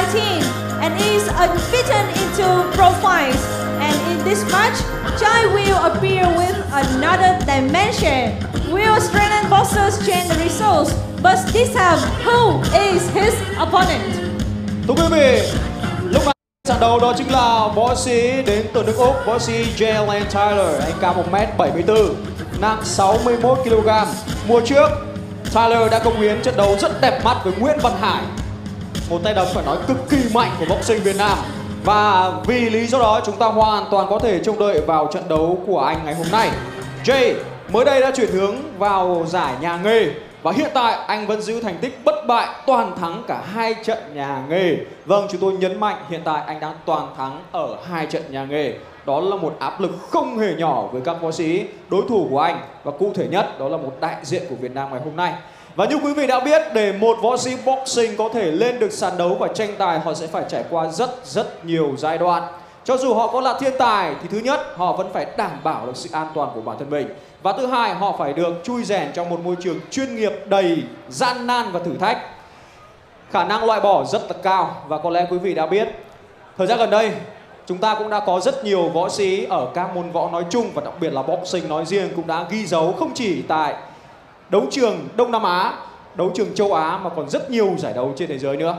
19 and is unbeaten into pro fights. And in this match, Jai will appear with another dimension. Will Australian boxers change the results? But this time, who is his opponent? Thưa quý vị, lúc này trận đấu đó chính là võ sĩ đến từ nước Úc, võ sĩ Jalen Tyler. Anh cao 1m74, nặng 61 kg. Mùa trước, Tyler đã công hiến trận đấu rất đẹp mắt với Nguyễn Văn Hải, một tay đấm phải nói cực kỳ mạnh của boxing Việt Nam. Và vì lý do đó chúng ta hoàn toàn có thể trông đợi vào trận đấu của anh ngày hôm nay. Jay mới đây đã chuyển hướng vào giải nhà nghề và hiện tại anh vẫn giữ thành tích bất bại, toàn thắng cả 2 trận nhà nghề. Vâng, chúng tôi nhấn mạnh hiện tại anh đang toàn thắng ở 2 trận nhà nghề. Đó là một áp lực không hề nhỏ với các võ sĩ đối thủ của anh. Và cụ thể nhất đó là một đại diện của Việt Nam ngày hôm nay. Và như quý vị đã biết, để một võ sĩ boxing có thể lên được sàn đấu và tranh tài, họ sẽ phải trải qua rất nhiều giai đoạn. Cho dù họ có là thiên tài thì thứ nhất, họ vẫn phải đảm bảo được sự an toàn của bản thân mình. Và thứ hai, họ phải được chui rèn trong một môi trường chuyên nghiệp đầy gian nan và thử thách. Khả năng loại bỏ rất là cao. Và có lẽ quý vị đã biết, thời gian gần đây chúng ta cũng đã có rất nhiều võ sĩ ở các môn võ nói chung và đặc biệt là boxing nói riêng cũng đã ghi dấu không chỉ tại đấu trường Đông Nam Á, đấu trường châu Á mà còn rất nhiều giải đấu trên thế giới nữa.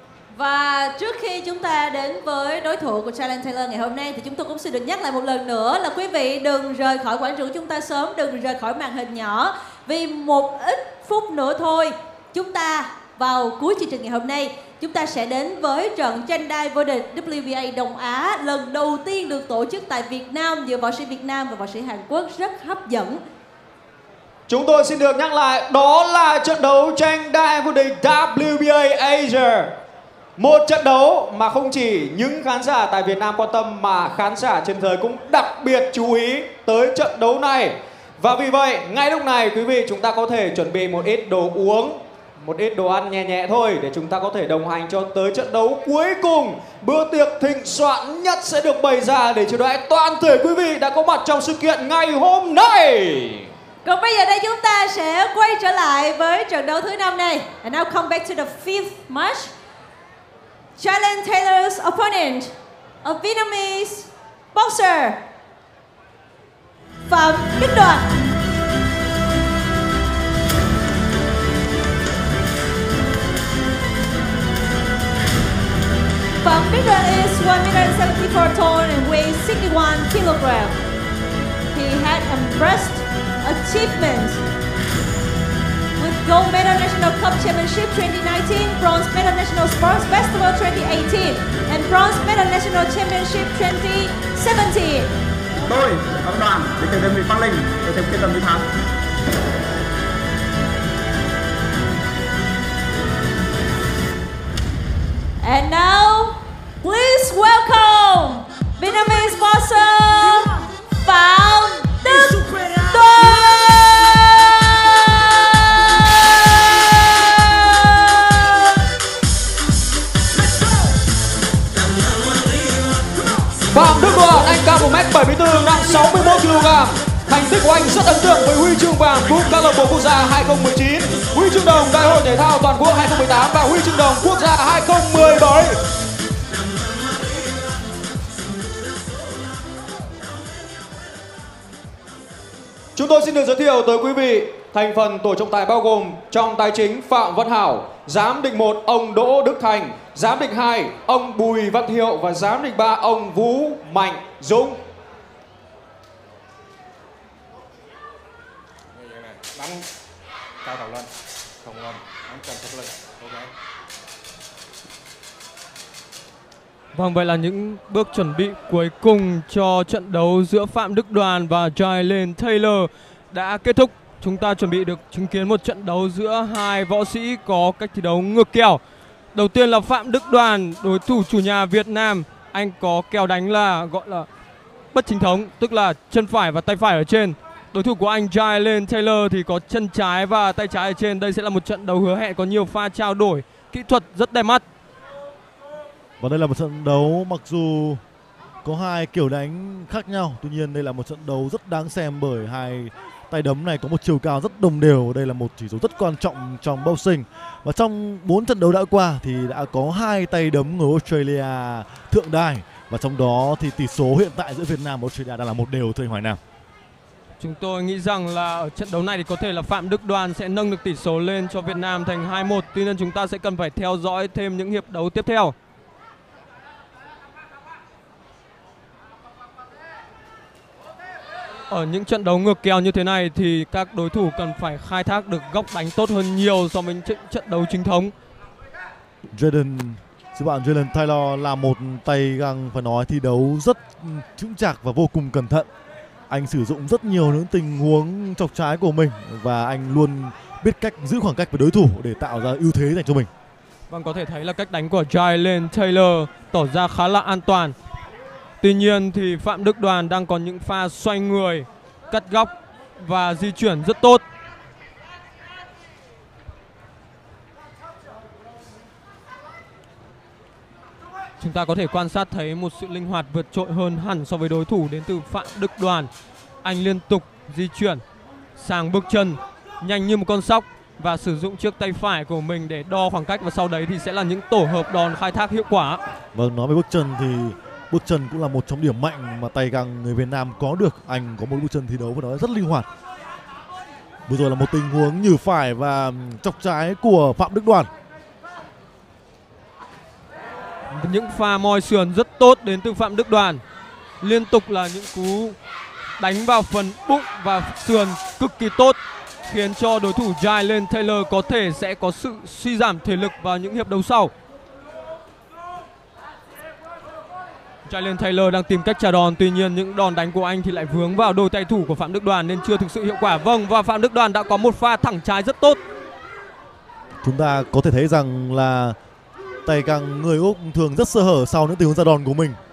Và trước khi chúng ta đến với đối thủ của Jalen Tyler ngày hôm nay thì chúng tôi cũng xin được nhắc lại một lần nữa là quý vị đừng rời khỏi quảng trường chúng ta sớm, đừng rời khỏi màn hình nhỏ. Vì một ít phút nữa thôi, chúng ta vào cuối chương trình ngày hôm nay, chúng ta sẽ đến với trận tranh đai vô địch WBA Đông Á lần đầu tiên được tổ chức tại Việt Nam giữa võ sĩ Việt Nam và võ sĩ Hàn Quốc, rất hấp dẫn. Chúng tôi xin được nhắc lại, đó là trận đấu tranh đai vô địch WBA Asia. Một trận đấu mà không chỉ những khán giả tại Việt Nam quan tâm mà khán giả trên thế giới cũng đặc biệt chú ý tới trận đấu này. Và vì vậy, ngay lúc này quý vị chúng ta có thể chuẩn bị một ít đồ uống, một ít đồ ăn nhẹ nhẹ thôi để chúng ta có thể đồng hành cho tới trận đấu cuối cùng. Bữa tiệc thịnh soạn nhất sẽ được bày ra để chiêu đãi toàn thể quý vị đã có mặt trong sự kiện ngày hôm nay. Còn bây giờ đây chúng ta sẽ quay trở lại với trận đấu thứ 5 này. And now come back to the 5th match. Jalen Tyler's opponent, a Vietnamese boxer, Phạm Đức Đoàn. Phạm Đức Đoàn is 1m74 tall and weighs 61 kg. He had impressed achievements with gold medal National Cup Championship 2019, bronze medal National Sports Festival 2018, and bronze medal National Championship 2017. Tôi, Phạm Đoàn, đến từ đơn vị Quang Linh, để thực hiện tầm thắng. And now, please welcome Vietnamese boxer Phạm Đức Đoàn. Phạm Đức Đoàn, anh cao 1m74, nặng 61 kg. Thành tích của anh rất ấn tượng với huy chương vàng cúp câu lạc bộ quốc gia 2019, huy chương đồng Đại hội thể thao toàn quốc 2018 và huy chương đồng quốc gia 2017. Chúng tôi xin được giới thiệu tới quý vị thành phần tổ trọng tài bao gồm trọng tài chính Phạm Văn Hảo, giám định 1 ông Đỗ Đức Thành, giám định 2 ông Bùi Văn Thiệu và giám định 3 ông Vũ Mạnh Dũng. Bắn cao đầu lên, không lên, bắn chân thấp lên, ok. Vâng, vậy là những bước chuẩn bị cuối cùng cho trận đấu giữa Phạm Đức Đoàn và Jalen Tyler đã kết thúc. Chúng ta chuẩn bị được chứng kiến một trận đấu giữa hai võ sĩ có cách thi đấu ngược kèo. Đầu tiên là Phạm Đức Đoàn, đối thủ chủ nhà Việt Nam. Anh có kèo đánh là gọi là bất chính thống, tức là chân phải và tay phải ở trên. Đối thủ của anh Jalen Tyler thì có chân trái và tay trái ở trên. Đây sẽ là một trận đấu hứa hẹn có nhiều pha trao đổi kỹ thuật rất đẹp mắt. Và đây là một trận đấu mặc dù có hai kiểu đánh khác nhau, tuy nhiên đây là một trận đấu rất đáng xem bởi hai tay đấm này có một chiều cao rất đồng đều. Đây là một chỉ số rất quan trọng trong boxing. Và trong 4 trận đấu đã qua thì đã có 2 tay đấm người Australia thượng đài. Và trong đó thì tỷ số hiện tại giữa Việt Nam và Australia đang là 1-1 thưa anh Hoài Nam. Chúng tôi nghĩ rằng là ở trận đấu này thì có thể là Phạm Đức Đoàn sẽ nâng được tỷ số lên cho Việt Nam thành 2-1. Tuy nhiên chúng ta sẽ cần phải theo dõi thêm những hiệp đấu tiếp theo. Ở những trận đấu ngược kèo như thế này thì các đối thủ cần phải khai thác được góc đánh tốt hơn nhiều so với trận đấu chính thống. Jalen Taylor là một tay găng phải nói thi đấu rất chững chạc và vô cùng cẩn thận. Anh sử dụng rất nhiều những tình huống chọc trái của mình và anh luôn biết cách giữ khoảng cách với đối thủ để tạo ra ưu thế dành cho mình. Vâng, có thể thấy là cách đánh của Jalen Taylor tỏ ra khá là an toàn. Tuy nhiên thì Phạm Đức Đoàn đang có những pha xoay người, cắt góc và di chuyển rất tốt. Chúng ta có thể quan sát thấy một sự linh hoạt vượt trội hơn hẳn so với đối thủ đến từ Phạm Đức Đoàn. Anh liên tục di chuyển sang bước chân nhanh như một con sóc và sử dụng chiếc tay phải của mình để đo khoảng cách, và sau đấy thì sẽ là những tổ hợp đòn khai thác hiệu quả. Vâng, nói về bước chân thì bước chân cũng là một trong điểm mạnh mà tay găng người Việt Nam có được. Anh có một bước chân thi đấu và nó rất linh hoạt. Vừa rồi là một tình huống nhử phải và chọc trái của Phạm Đức Đoàn. Những pha moi sườn rất tốt đến từ Phạm Đức Đoàn. Liên tục là những cú đánh vào phần bụng và sườn cực kỳ tốt, khiến cho đối thủ Jalen Taylor có thể sẽ có sự suy giảm thể lực vào những hiệp đấu sau. Jalen Taylor đang tìm cách trả đòn, tuy nhiên những đòn đánh của anh thì lại vướng vào đôi tay thủ của Phạm Đức Đoàn nên chưa thực sự hiệu quả. Vâng, và Phạm Đức Đoàn đã có một pha thẳng trái rất tốt. Chúng ta có thể thấy rằng là tay găng người Úc thường rất sơ hở sau những tình huống ra đòn của mình.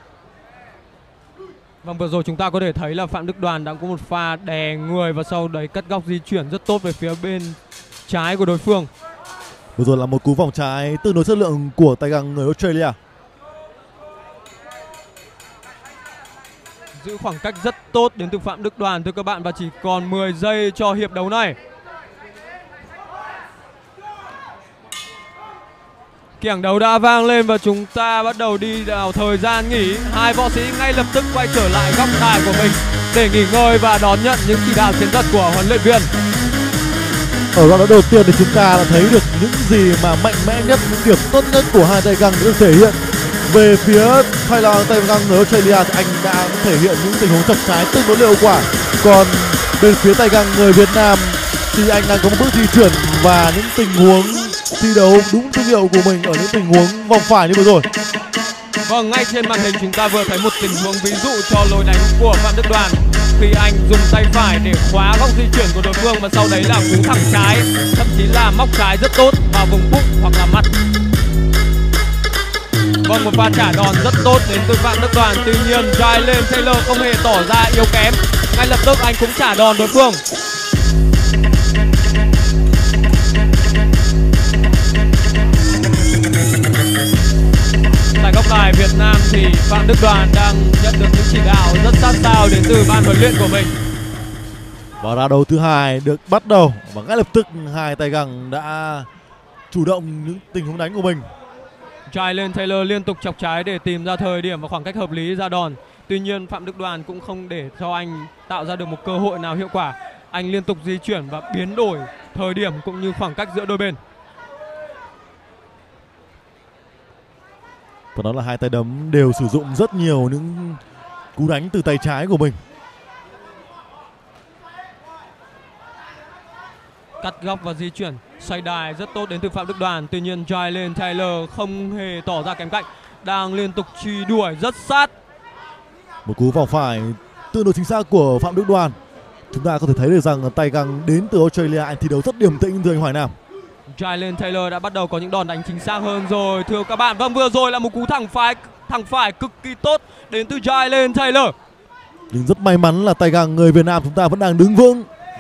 Vâng, vừa rồi chúng ta có thể thấy là Phạm Đức Đoàn đã có một pha đè người và sau đấy cắt góc di chuyển rất tốt về phía bên trái của đối phương. Vừa rồi là một cú vòng trái tương đối chất lượng của tay găng người Australia. Giữ khoảng cách rất tốt đến từ Phạm Đức Đoàn thưa các bạn, và chỉ còn 10 giây cho hiệp đấu này. Kiểng đấu đã vang lên và chúng ta bắt đầu đi vào thời gian nghỉ. Hai võ sĩ ngay lập tức quay trở lại góc đài của mình để nghỉ ngơi và đón nhận những chỉ đạo chiến thuật của huấn luyện viên. Ở đoạn đấu đầu tiên thì chúng ta đã thấy được những gì mà mạnh mẽ nhất, những điểm tốt nhất của hai tay găng được thể hiện. Về phía Taylor, tay găng người Australia thì anh đã thể hiện những tình huống chọc trái tương đối hiệu quả. Còn bên phía tay găng người Việt Nam thì anh đang có một bước di chuyển và những tình huống thi đấu đúng thương hiệu của mình ở những tình huống vòng phải như vừa rồi. Vâng, ngay trên màn hình chúng ta vừa thấy một tình huống ví dụ cho lối đánh của Phạm Đức Đoàn khi anh dùng tay phải để khóa góc di chuyển của đối phương và sau đấy là cú thẳng trái, thậm chí là móc trái rất tốt vào vùng bụng hoặc là mặt. Vâng, một pha trả đòn rất tốt đến từ Phạm Đức Đoàn. Tuy nhiên Jalen Taylor không hề tỏ ra yếu kém, ngay lập tức anh cũng trả đòn đối phương. Tại góc đài Việt Nam thì Phạm Đức Đoàn đang nhận được những chỉ đạo rất sát sao đến từ ban huấn luyện của mình. Và ra đấu thứ hai được bắt đầu và ngay lập tức hai tay găng đã chủ động những tình huống đánh của mình. Jalen Taylor liên tục chọc trái để tìm ra thời điểm và khoảng cách hợp lý ra đòn. Tuy nhiên Phạm Đức Đoàn cũng không để cho anh tạo ra được một cơ hội nào hiệu quả. Anh liên tục di chuyển và biến đổi thời điểm cũng như khoảng cách giữa đôi bên. Và đó là hai tay đấm đều sử dụng rất nhiều những cú đánh từ tay trái của mình. Cắt góc và di chuyển xoay đài rất tốt đến từ Phạm Đức Đoàn. Tuy nhiên Jalen Taylor không hề tỏ ra kém cạnh, đang liên tục truy đuổi rất sát. Một cú vào phải tương đối chính xác của Phạm Đức Đoàn. Chúng ta có thể thấy được rằng tay găng đến từ Australia anh thi đấu rất điềm tĩnh thưa anh Hoài Nam. Jalen Taylor đã bắt đầu có những đòn đánh chính xác hơn rồi thưa các bạn. Vâng, vừa rồi là một cú thẳng phải cực kỳ tốt đến từ Jalen Taylor. Nhưng rất may mắn là tay găng người Việt Nam chúng ta vẫn đang đứng vững.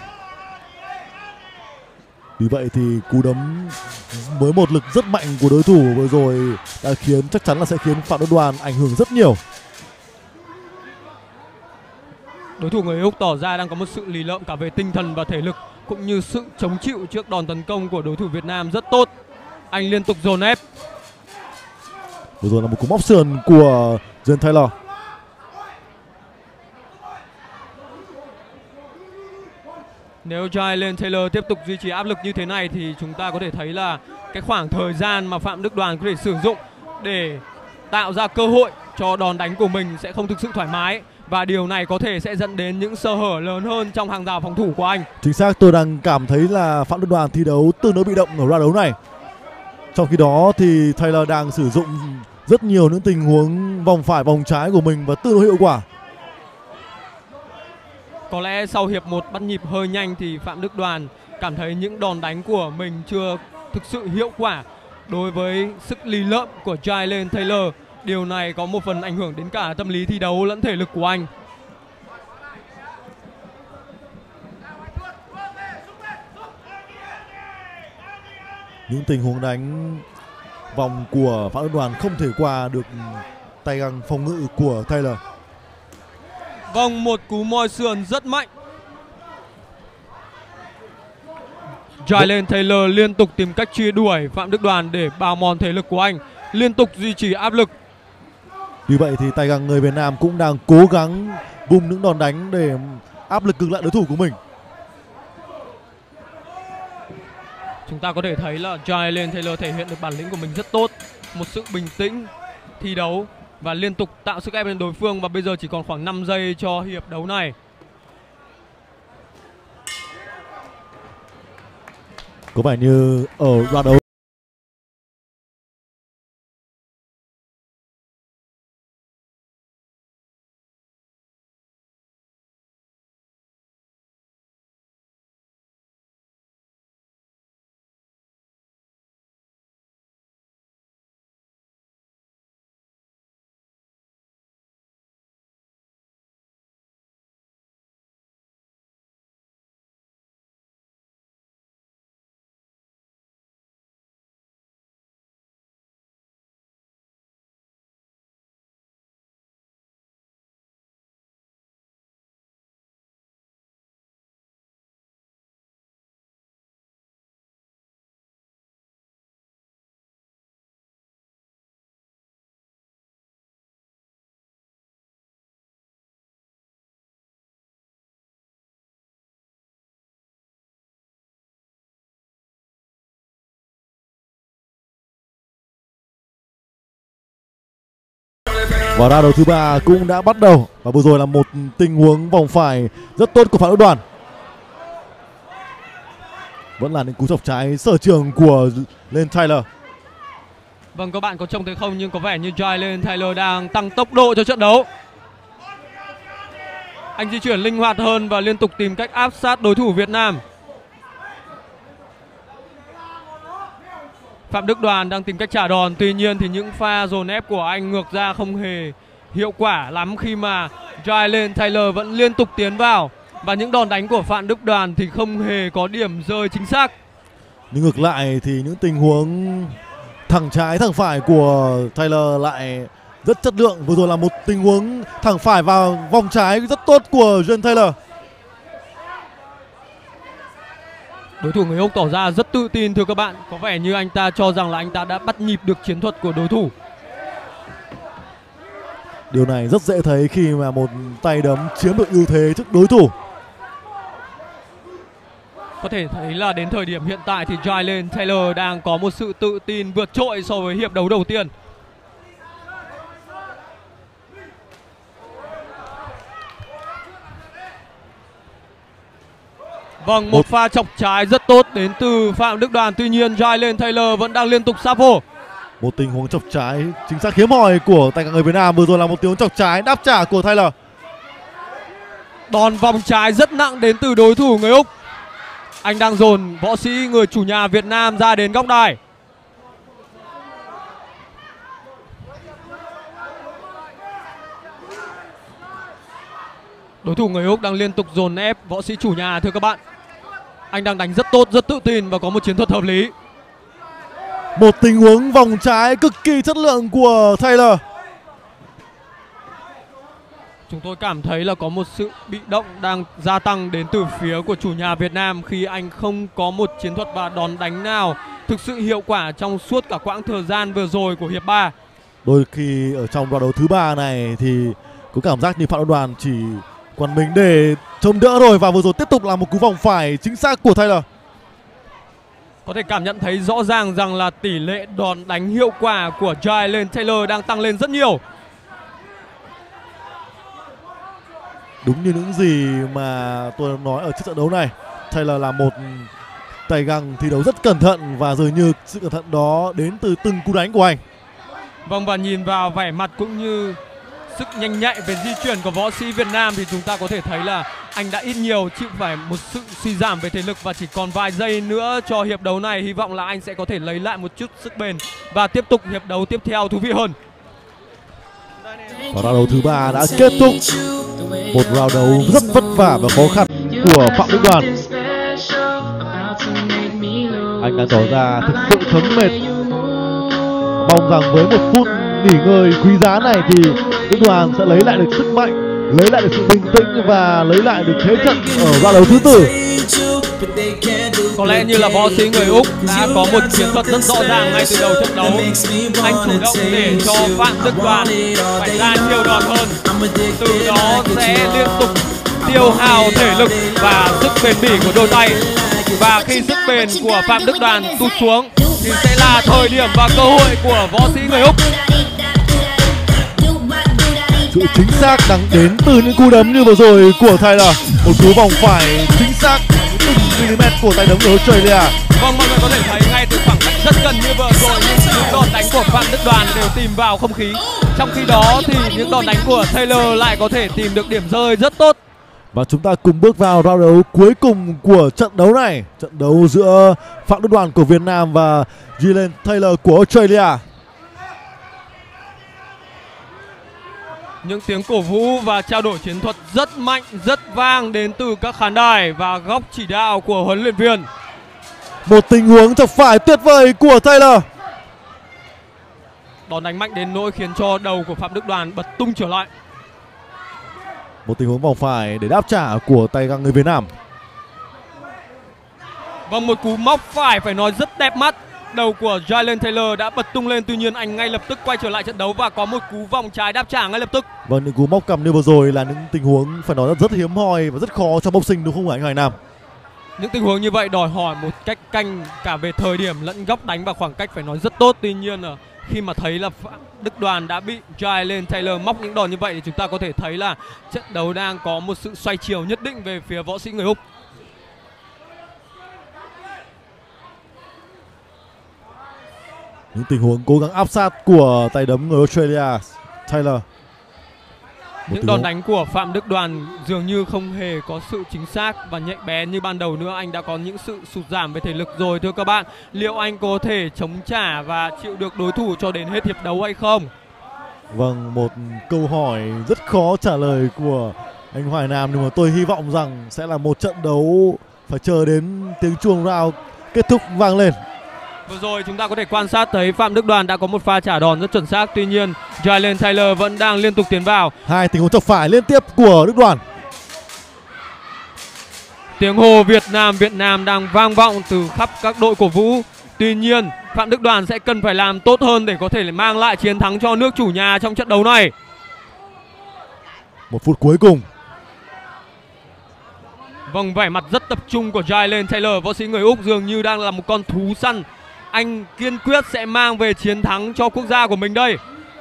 Vì vậy thì cú đấm với một lực rất mạnh của đối thủ vừa rồi đã chắc chắn là sẽ khiến Phạm Đức Đoàn ảnh hưởng rất nhiều. Đối thủ người Úc tỏ ra đang có một sự lì lợm cả về tinh thần và thể lực, cũng như sự chống chịu trước đòn tấn công của đối thủ Việt Nam rất tốt. Anh liên tục dồn ép. Vừa rồi là một cú móc sườn của Jalen Taylor. Nếu Jalen Taylor tiếp tục duy trì áp lực như thế này thì chúng ta có thể thấy là cái khoảng thời gian mà Phạm Đức Đoàn có thể sử dụng để tạo ra cơ hội cho đòn đánh của mình sẽ không thực sự thoải mái, và điều này có thể sẽ dẫn đến những sơ hở lớn hơn trong hàng rào phòng thủ của anh. Chính xác, tôi đang cảm thấy là Phạm Đức Đoàn thi đấu tương đối bị động ở round đấu này. Trong khi đó thì Taylor đang sử dụng rất nhiều những tình huống vòng phải vòng trái của mình và tương đối hiệu quả. Có lẽ sau hiệp 1 bắt nhịp hơi nhanh thì Phạm Đức Đoàn cảm thấy những đòn đánh của mình chưa thực sự hiệu quả đối với sức lì lợm của Jalen Taylor. Điều này có một phần ảnh hưởng đến cả tâm lý thi đấu lẫn thể lực của anh. Những tình huống đánh vòng của Phạm Đức Đoàn không thể qua được tay găng phòng ngự của Taylor. Vâng, một cú moi sườn rất mạnh. Jalen Taylor liên tục tìm cách truy đuổi Phạm Đức Đoàn để bào mòn thể lực của anh, liên tục duy trì áp lực. Vì vậy thì tay găng người Việt Nam cũng đang cố gắng bung những đòn đánh để áp lực cực lại đối thủ của mình. Chúng ta có thể thấy là Jalen Taylor thể hiện được bản lĩnh của mình rất tốt, một sự bình tĩnh thi đấu và liên tục tạo sức ép lên đối phương. Và bây giờ chỉ còn khoảng 5 giây cho hiệp đấu này. Có vẻ như ở loạt đấu và ra đầu thứ 3 cũng đã bắt đầu. Và vừa rồi là một tình huống vòng phải rất tốt của Phạm Đức Đoàn. Vẫn là những cú chọc trái sở trường của Jalen Taylor. Vâng, các bạn có trông thấy không, nhưng có vẻ như Jalen Taylor đang tăng tốc độ cho trận đấu. Anh di chuyển linh hoạt hơn và liên tục tìm cách áp sát đối thủ Việt Nam. Phạm Đức Đoàn đang tìm cách trả đòn, tuy nhiên thì những pha dồn ép của anh ngược ra không hề hiệu quả lắm khi mà Jalen Taylor vẫn liên tục tiến vào. Và những đòn đánh của Phạm Đức Đoàn thì không hề có điểm rơi chính xác. Nhưng ngược lại thì những tình huống thẳng trái thẳng phải của Taylor lại rất chất lượng. Vừa rồi là một tình huống thẳng phải vào vòng trái rất tốt của Jalen Taylor. Đối thủ người Úc tỏ ra rất tự tin thưa các bạn. Có vẻ như anh ta cho rằng là anh ta đã bắt nhịp được chiến thuật của đối thủ. Điều này rất dễ thấy khi mà một tay đấm chiếm được ưu thế trước đối thủ. Có thể thấy là đến thời điểm hiện tại thì Jalen Taylor đang có một sự tự tin vượt trội so với hiệp đấu đầu tiên. Vâng, một pha chọc trái rất tốt đến từ Phạm Đức Đoàn. Tuy nhiên Jalen Taylor vẫn đang liên tục sáp vô. Một tình huống chọc trái chính xác hiếm hoi của tay người Việt Nam. Vừa rồi là một tình huống chọc trái đáp trả của Taylor. Đòn vòng trái rất nặng đến từ đối thủ người Úc. Anh đang dồn võ sĩ người chủ nhà Việt Nam ra đến góc đài. Đối thủ người Úc đang liên tục dồn ép võ sĩ chủ nhà thưa các bạn. Anh đang đánh rất tốt, rất tự tin và có một chiến thuật hợp lý. Một tình huống vòng trái cực kỳ chất lượng của Taylor. Chúng tôi cảm thấy là có một sự bị động đang gia tăng đến từ phía của chủ nhà Việt Nam khi anh không có một chiến thuật và đòn đánh nào thực sự hiệu quả trong suốt cả quãng thời gian vừa rồi của hiệp 3. Đôi khi ở trong đoạn đấu thứ 3 này thì có cảm giác như Phạm Đức Đoàn chỉ còn mình để chống đỡ rồi, và vừa rồi tiếp tục là một cú vòng phải chính xác của Taylor. Có thể cảm nhận thấy rõ ràng rằng là tỷ lệ đòn đánh hiệu quả của Jalen Taylor đang tăng lên rất nhiều. Đúng như những gì mà tôi nói ở trước trận đấu này, Taylor là một tay găng thi đấu rất cẩn thận, và dường như sự cẩn thận đó đến từ từng cú đánh của anh. Vâng, và nhìn vào vẻ mặt cũng như sức nhanh nhạy về di chuyển của võ sĩ Việt Nam thì chúng ta có thể thấy là anh đã ít nhiều chịu phải một sự suy giảm về thể lực, và chỉ còn vài giây nữa cho hiệp đấu này. Hy vọng là anh sẽ có thể lấy lại một chút sức bền và tiếp tục hiệp đấu tiếp theo thú vị hơn. Và round đấu thứ 3 đã kết thúc, một round đấu rất vất vả và khó khăn của Phạm Đức Đoàn. Anh đã tỏ ra thực sự thấm mệt. Mong rằng với một phút nghỉ ngơi quý giá này thì Đức Đoàn sẽ lấy lại được sức mạnh, lấy lại được sự bình tĩnh và lấy lại được thế trận ở round đấu thứ 4. Có lẽ như là võ sĩ người Úc đã có một chiến thuật rất rõ ràng ngay từ đầu trận đấu. Anh chủ động để cho Phạm Đức Đoàn phải ra nhiều đòn hơn, từ đó sẽ liên tục tiêu hao thể lực và sức bền bỉ của đôi tay. Và khi sức bền của Phạm Đức Đoàn tụt xuống thì sẽ là thời điểm và cơ hội của võ sĩ người Úc. Sự chính xác đang đến từ những cú đấm như vừa rồi của Taylor. Một cú vòng phải chính xác từng mm của tay đấm của Australia. Vâng, mọi người có thể thấy ngay từ khoảng cách rất gần như vừa rồi, những đòn đánh của Phạm Đức Đoàn đều tìm vào không khí. Trong khi đó thì những đòn đánh của Taylor lại có thể tìm được điểm rơi rất tốt. Và chúng ta cùng bước vào round đấu cuối cùng của trận đấu này, trận đấu giữa Phạm Đức Đoàn của Việt Nam và Jalen Taylor của Australia. Những tiếng cổ vũ và trao đổi chiến thuật rất mạnh, rất vang đến từ các khán đài và góc chỉ đạo của huấn luyện viên. Một tình huống chọc phải tuyệt vời của Taylor. Đòn đánh mạnh đến nỗi khiến cho đầu của Phạm Đức Đoàn bật tung trở lại. Một tình huống vòng phải để đáp trả của tay găng người Việt Nam. Và một cú móc phải nói rất đẹp mắt. Đầu của Jalen Taylor đã bật tung lên, tuy nhiên anh ngay lập tức quay trở lại trận đấu và có một cú vòng trái đáp trả ngay lập tức. Vâng, những cú móc cầm như vừa rồi là những tình huống phải nói là rất hiếm hoi và rất khó trong boxing, đúng không anh Hoài Nam? Những tình huống như vậy đòi hỏi một cách canh cả về thời điểm lẫn góc đánh và khoảng cách phải nói rất tốt. Tuy nhiên là khi mà thấy là Đức Đoàn đã bị Jalen Taylor móc những đòn như vậy thì chúng ta có thể thấy là trận đấu đang có một sự xoay chiều nhất định về phía võ sĩ người Úc. Những tình huống cố gắng áp sát của tay đấm người Australia Taylor. Những đòn đánh của Phạm Đức Đoàn dường như không hề có sự chính xác và nhạy bén như ban đầu nữa. Anh đã có những sự sụt giảm về thể lực rồi thưa các bạn. Liệu anh có thể chống trả và chịu được đối thủ cho đến hết hiệp đấu hay không? Vâng, một câu hỏi rất khó trả lời của anh Hoài Nam, nhưng mà tôi hy vọng rằng sẽ là một trận đấu phải chờ đến tiếng chuông round kết thúc vang lên. Vừa rồi chúng ta có thể quan sát thấy Phạm Đức Đoàn đã có một pha trả đòn rất chuẩn xác. Tuy nhiên Jalen Taylor vẫn đang liên tục tiến vào. Hai tình huống chọc phải liên tiếp của Đức Đoàn. Tiếng hô Việt Nam đang vang vọng từ khắp các đội cổ vũ. Tuy nhiên Phạm Đức Đoàn sẽ cần phải làm tốt hơn để có thể mang lại chiến thắng cho nước chủ nhà trong trận đấu này. Một phút cuối cùng. Vâng, vẻ mặt rất tập trung của Jalen Taylor, võ sĩ người Úc dường như đang là một con thú săn. Anh kiên quyết sẽ mang về chiến thắng cho quốc gia của mình đây.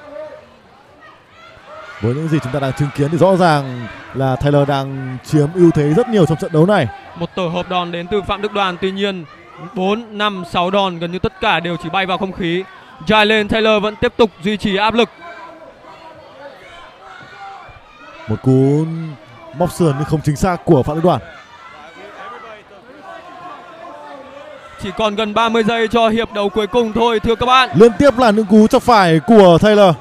Với những gì chúng ta đang chứng kiến thì rõ ràng là Taylor đang chiếm ưu thế rất nhiều trong trận đấu này. Một tổ hợp đòn đến từ Phạm Đức Đoàn, tuy nhiên 4, 5, 6 đòn gần như tất cả đều chỉ bay vào không khí. Jalen Taylor vẫn tiếp tục duy trì áp lực. Một cú móc sườn nhưng không chính xác của Phạm Đức Đoàn. Chỉ còn gần 30 giây cho hiệp đấu cuối cùng thôi thưa các bạn. Liên tiếp là những cú chọc phải của Taylor.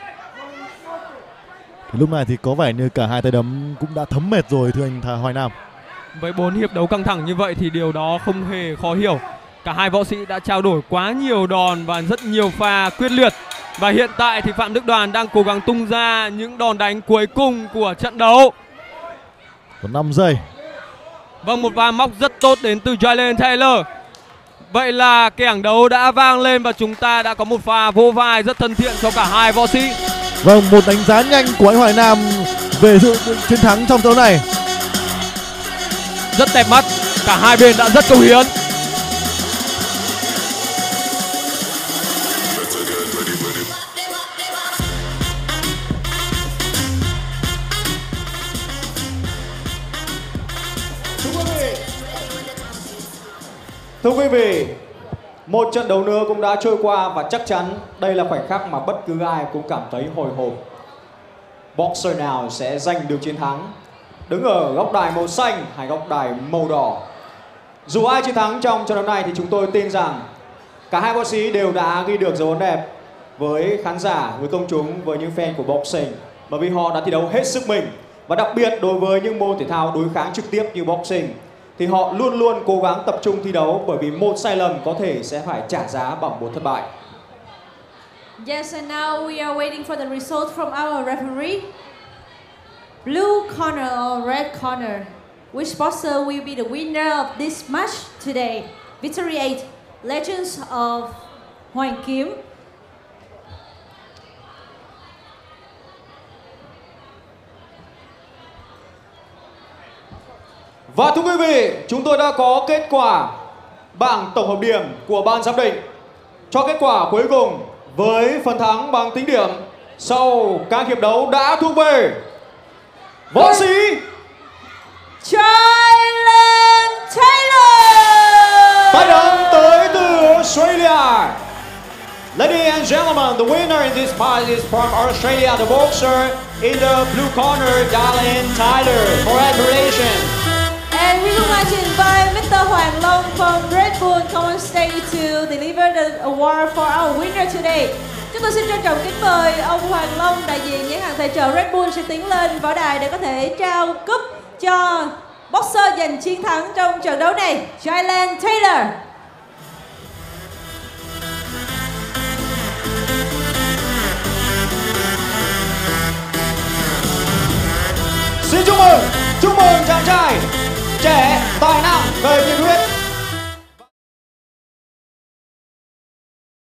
Thì lúc này thì có vẻ như cả hai tay đấm cũng đã thấm mệt rồi thưa anh Hoài Nam. Với 4 hiệp đấu căng thẳng như vậy thì điều đó không hề khó hiểu. Cả hai võ sĩ đã trao đổi quá nhiều đòn và rất nhiều pha quyết liệt. Và hiện tại thì Phạm Đức Đoàn đang cố gắng tung ra những đòn đánh cuối cùng của trận đấu. Còn 5 giây. Vâng, một pha móc rất tốt đến từ Jalen Taylor. Vậy là kẻng đấu đã vang lên và chúng ta đã có một pha vỗ vai rất thân thiện cho cả hai võ sĩ. Vâng, một đánh giá nhanh của anh Hoài Nam về dự chiến thắng trong trận đấu này. Rất đẹp mắt, cả hai bên đã rất cống hiến. Thưa quý vị, một trận đấu nữa cũng đã trôi qua và chắc chắn đây là khoảnh khắc mà bất cứ ai cũng cảm thấy hồi hộp. Boxer nào sẽ giành được chiến thắng? Đứng ở góc đài màu xanh hay góc đài màu đỏ? Dù ai chiến thắng trong trận đấu này thì chúng tôi tin rằng cả hai võ sĩ đều đã ghi được dấu ấn đẹp với khán giả, với công chúng, với những fan của boxing, bởi vì họ đã thi đấu hết sức mình. Và đặc biệt đối với những môn thể thao đối kháng trực tiếp như boxing thì họ luôn luôn cố gắng tập trung thi đấu, bởi vì một sai lầm có thể sẽ phải trả giá bằng một thất bại. Yes, and now we are waiting for the result from our referee. Blue corner or red corner? Which boxer will be the winner of this match today? Victory 8, Legends of Hoàng Kiếm. Và thưa quý vị, chúng tôi đã có kết quả bảng tổng hợp điểm của ban giám định. Cho kết quả cuối cùng với phần thắng bằng tính điểm sau các hiệp đấu đã thuộc về võ sĩ Jalen Taylor. Tài đăng tới từ Australia. Ladies and gentlemen, the winner in this fight is from Australia, the boxer in the blue corner, Jalen Taylor. Congratulations. And we would like to invite Mr. Hoàng Long from Red Bull Common State to deliver the award for our winner today. Chúng tôi xin trân trọng kính mời ông Hoàng Long, đại diện nhãn hàng tài trợ Red Bull, sẽ tiến lên võ đài để có thể trao cúp cho boxer giành chiến thắng trong trận đấu này, Jalen Taylor. Xin chúc mừng chàng trai trẻ tài năng, đầy nhiệt huyết